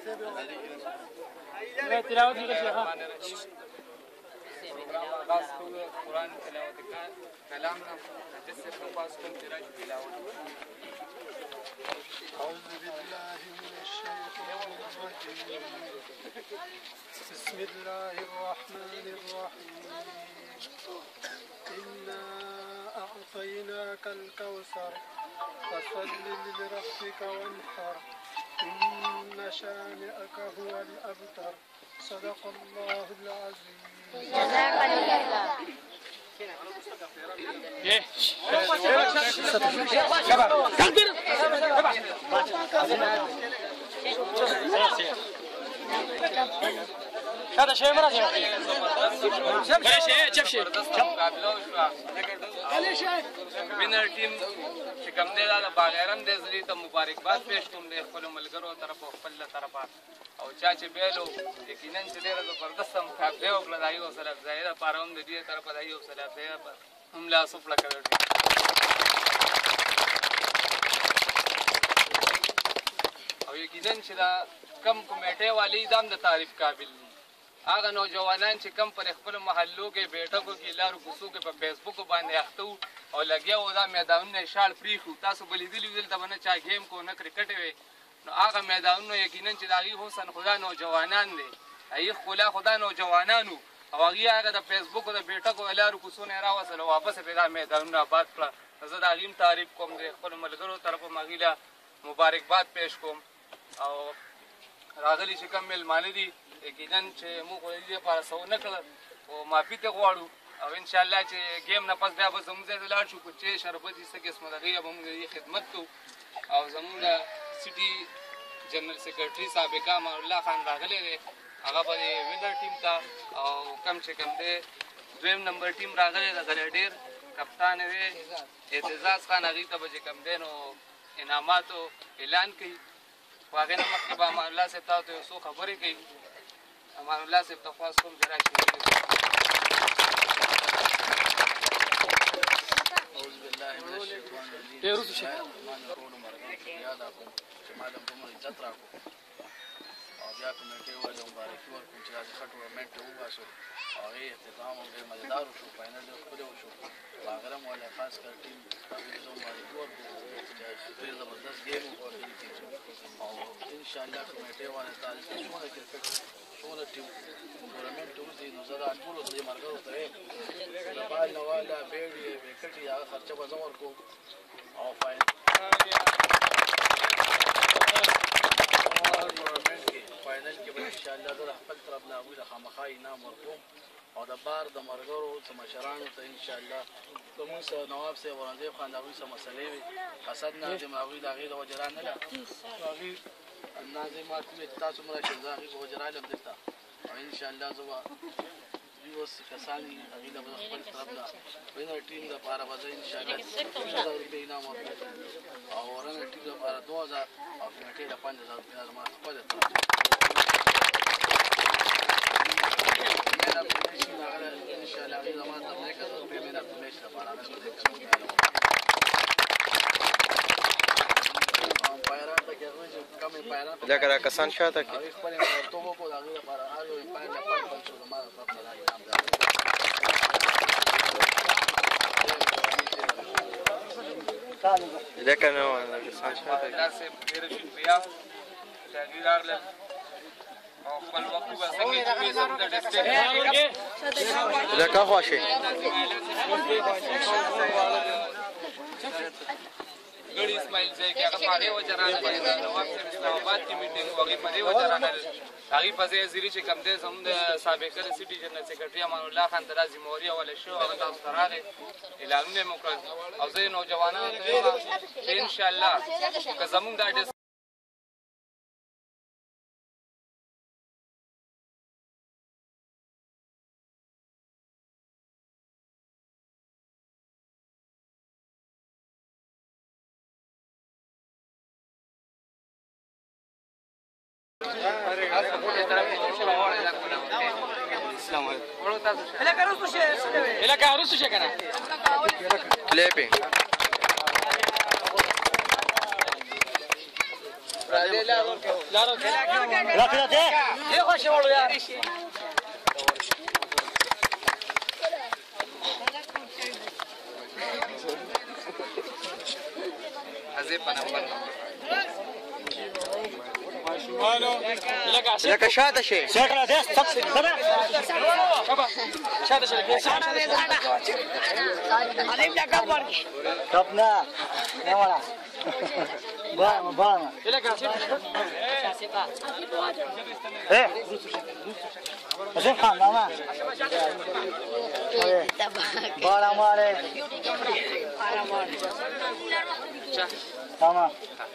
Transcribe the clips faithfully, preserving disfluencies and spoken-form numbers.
تلاوت کې شيخه پروګرام آغاز کولو قرآن تلاوت کلام نه جسد نفاس کوم چې راځي تلاوت أعوذ بالله من الشيطان الرجيم بسم الله الرحمن الرحيم إنا أعطيناك الكوثر فصل لربك وانحر إن شانئك هو الأبتر صدق الله العظيم جزاك الله هذا شيء مرة شيء شيء شيء وینر ټیم چې کوم دی دا د باغیرن دی زه دې ته مبارکباد پېښ کوم د خپلو ملګرو طرفه او خپل له طرفه او چا چې بیلو یقینا چې ډېره زبردسته مقابله وکړه د هغې حوصله افزایي دپاره هم د دې طرفه د هغې حوصله افزایي دپاره هم لاس وپړه کړی او یقینا چې دا کم کمیټې والي دا هم د تعریف قابل دي هغه نوجوانان چې کم پر خپلو محلو کې بیټکو کې لارو کوڅو کې په فیسبوکو باندې اخته وو او لګیا وو دا میدانونه یې شاړ پرېښي وو تاسو به لیدلي وو دلته به نه چا ګیم کو نه کرکټ وې نو هغه میدانونه یقینا چې د هغې حسن خو دا نوجوانان دی هغې ښکلا خو دا نوجوانان وو او هغې هغه د فیسبوکو د بیټکو د لارو کوڅو نه یې راوستل او واپس یې دا میدانونه آباد کړه زه د هغې هم تعریف کوم د خپلو ملګرو طرفه هم هغې له مبارکباد پېښ کوم او راغلي چې کوم مېلمانه دي یقینا چې موږ خو د دې لپاره څه ونه کړل خو معافي ته غواړو او انشاءالله چې ګیم نه پس بیا به زموږ ځای ته لاړ شو که چې شربت یې څه قسمه د هغې به موږ د دې خدمت کوو او زموږ د سټي جنرل سیکرټري سابقه امان الله خان راغلی دی هغه به د وینر ټیم ته او کم چې کم دی دویم نمبر ټیم راغلی د ګریډیر کپتان دی اعتزاز خان هغې ته به چې کم دی نو انعاماتو اعلان کوي خو هغې نه مخکې به امان الله صاحب تاسو ته یو څو خبرې کوي امان الله صاحب ته خواست کوم چې راشي أعوذ بالله من الشيطان الرجيم يا رب شيء الرحمن الرحيم یاداکم چې ما د دومره عزت راکړو او بیا کمیټې ولې مبارکي ورکړو چې داسې ښه ټورنمنټ ته وباسو او هغې اختتام هم ډېر مزېدار وشو فاینل ډېر ښکلی وشو هغه هم ولې خاص کر ټیم هغې ته مبارکي ورکړو چې ډېر زبردست ګیم وکړو او انشاءالله کمیټې والے ته څومره کرکټ څومره ټیم ټورنمنټ وځي نو زه دا ټولو دې ملګرو ته یم د بال نه والا بیډ یې وکټ یې هغه خرچه به زه ورکوم او فاینل ټورنمنټ کې فاینل کې به انشاءالله زه د خپل طرف نه هغوی له خامخا انعام ورکوم او د بار د ملګرو څه مشرانو ته انشاءالله زموږ سره نواب صاحب اورنګزیب خان د هغوی څه مسلې وي حسد ناظم هغوی د هغې د وجه را نه له هغې ناظم ما ته وویل تاسو مه راشئ زه هغې په وجه رالم دلته او انشاءالله زه به دوی اوس کسان دي هغې ته به زه خپل طرف نه وینر ټیم دپاره به زه انشاءالله شل زره روپۍ انعام ورکوم او رنګ ټیم دپاره دوه هزار او کمیټې له پنځه زره روپۍ زما خپله طرف انشاءالله هغې زما ته یک هزار روپۍ مین اف د میچ دپاره امپایران ته کې هغوی چې کم امپایران لکه دا کسان شاته کړي هغوی خپل امپایرتوب وکړو د هغې لپاره هر یو امپایر ته پنځ پنځ سو زما د طرف نه دا انعام دی لکه نه وه کسان شاته کړي داسې ډېره شکریه چې هغوی راغلل او خپل وخت وباسنګې چې وې زموږ د ډسټرکټ لکه خواشي ګړي اسماعیل ځای کې هغه په هغې وجه راغلی د نواب صاحب اسلام آباد کې میټینګ و هغې په دې وجه راغلل هغې په ځای زیري چې کوم دی زموږ د سابقه د سټي جنرل سیکرټري امان الله خان ته دا ذمهواري حواله شوې هغه تاسو ته راغی اعلانونه یې مو کړل او زه یې نوجوانانو ته یم چې انشاءالله که زموږ دا لکه عروسو شه که نه پلی پې راځي لارو کې لارو کې راځه ته یې خوشي وړو یار حذف نمبر لکه شاته شي سیټ راځه سب سره شاته شي عليم لا كبر کپ نه نه ولا با با لکه اے اسے خان ماما بارا مارے ماما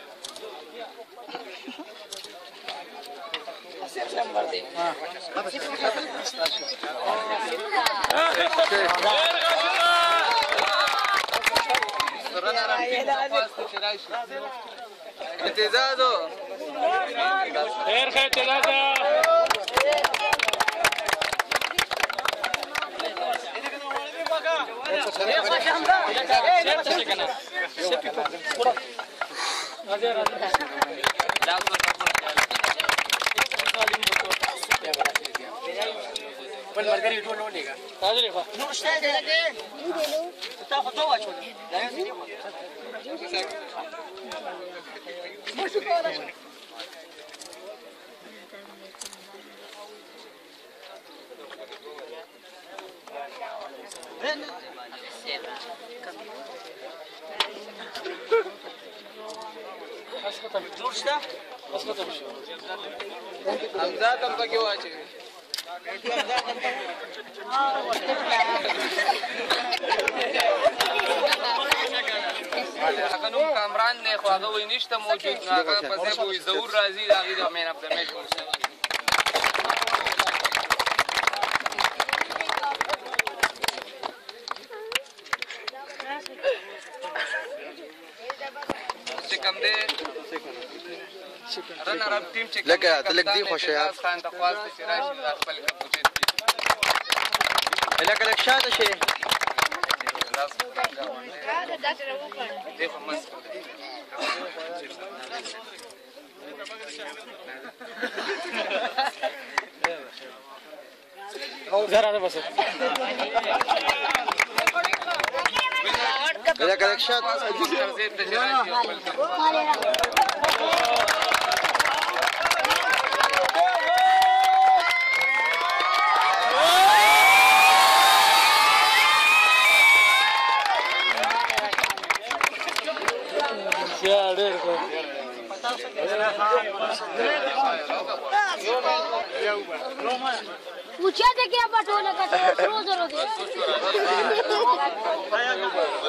اعتزازو خیر خیر اعتزازو بل مرګري ټول نه لګا حاضر ښه نو شته دې لګي تا خو ته واچو بس ختم جوړ شته بس ختم شو حمزه تم پکې واچي هغه نوم کامران نه خو هغه وای نشته موجود نه هغه په ځای وای ضرور راځي هغه د مین اف د میچ چې کوم دی رنر اپ ټیم چې لکه تلک دی خوشه یا خان د خواست چې راشي خپل کپوچیت لکه لک شاته شي देखो मस्त जरा बस لکه لک شاته या ډېر ښه पूछा थे क्या बटोला का रोज रोज